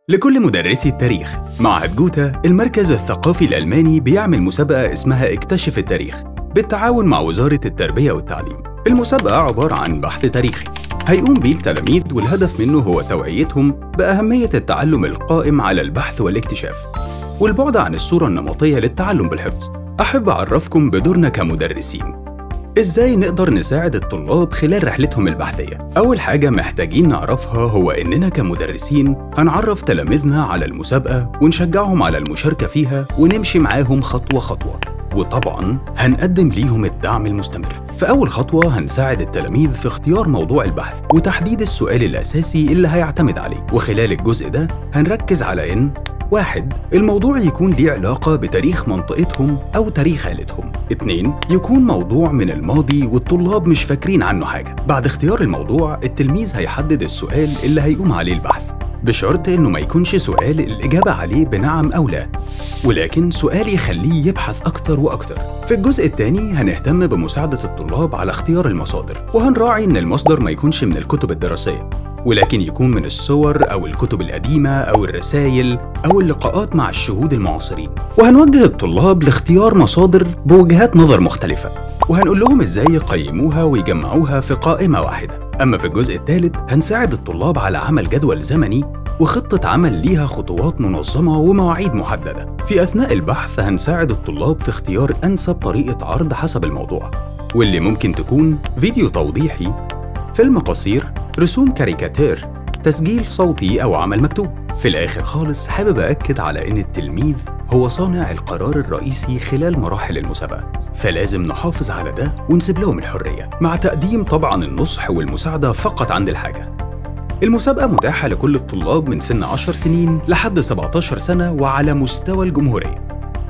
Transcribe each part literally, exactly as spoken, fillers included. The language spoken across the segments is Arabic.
لكل مدرسي التاريخ، معهد جوتا المركز الثقافي الألماني بيعمل مسابقة اسمها اكتشف التاريخ بالتعاون مع وزارة التربية والتعليم. المسابقة عبارة عن بحث تاريخي هيقوم بيه التلاميذ، والهدف منه هو توعيتهم بأهمية التعلم القائم على البحث والاكتشاف والبعد عن الصورة النمطية للتعلم بالحفظ. أحب أعرفكم بدورنا كمدرسين إزاي نقدر نساعد الطلاب خلال رحلتهم البحثية. أول حاجة محتاجين نعرفها هو إننا كمدرسين هنعرف تلاميذنا على المسابقة ونشجعهم على المشاركة فيها ونمشي معاهم خطوة خطوة، وطبعاً هنقدم ليهم الدعم المستمر. في أول خطوة هنساعد التلاميذ في اختيار موضوع البحث وتحديد السؤال الأساسي اللي هيعتمد عليه، وخلال الجزء ده هنركز على إن واحد الموضوع يكون ليه علاقة بتاريخ منطقتهم أو تاريخ عيلتهم. اتنين يكون موضوع من الماضي والطلاب مش فاكرين عنه حاجة. بعد اختيار الموضوع التلميذ هيحدد السؤال اللي هيقوم عليه البحث، بشرط إنه ما يكونش سؤال الإجابة عليه بنعم أو لا، ولكن سؤال يخليه يبحث أكتر وأكتر. في الجزء الثاني هنهتم بمساعدة الطلاب على اختيار المصادر، وهنراعي إن المصدر ما يكونش من الكتب الدراسية، ولكن يكون من الصور أو الكتب القديمة أو الرسائل أو اللقاءات مع الشهود المعاصرين. وهنوجه الطلاب لاختيار مصادر بوجهات نظر مختلفة، وهنقول لهم إزاي يقيموها ويجمعوها في قائمة واحدة. أما في الجزء الثالث هنساعد الطلاب على عمل جدول زمني وخطة عمل ليها خطوات منظمة ومواعيد محددة. في أثناء البحث هنساعد الطلاب في اختيار أنسب طريقة عرض حسب الموضوع، واللي ممكن تكون فيديو توضيحي، فيلم قصير، رسوم كاريكاتير، تسجيل صوتي أو عمل مكتوب. في الآخر خالص حابب أكد على إن التلميذ هو صانع القرار الرئيسي خلال مراحل المسابقة، فلازم نحافظ على ده ونسيب لهم الحرية، مع تقديم طبعاً النصح والمساعدة فقط عند الحاجة. المسابقة متاحة لكل الطلاب من سن عشر سنين لحد سبعتاشر سنة وعلى مستوى الجمهورية،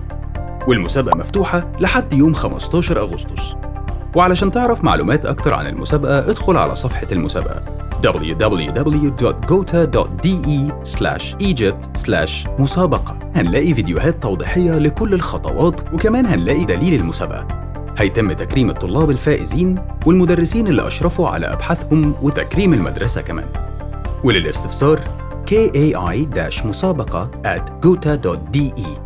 والمسابقة مفتوحة لحد يوم خمستاشر أغسطس. وعلشان تعرف معلومات أكتر عن المسابقة ادخل على صفحة المسابقة دبليو دبليو دبليو دوت جوتا دوت دي إي سلاش إيجيبت سلاش مسابقة. هنلاقي فيديوهات توضيحية لكل الخطوات، وكمان هنلاقي دليل المسابقة. هيتم تكريم الطلاب الفائزين والمدرسين اللي أشرفوا على أبحاثهم وتكريم المدرسة كمان. وللاستفسار كي إيه آي مسابقة آت جوتا دوت دي إي.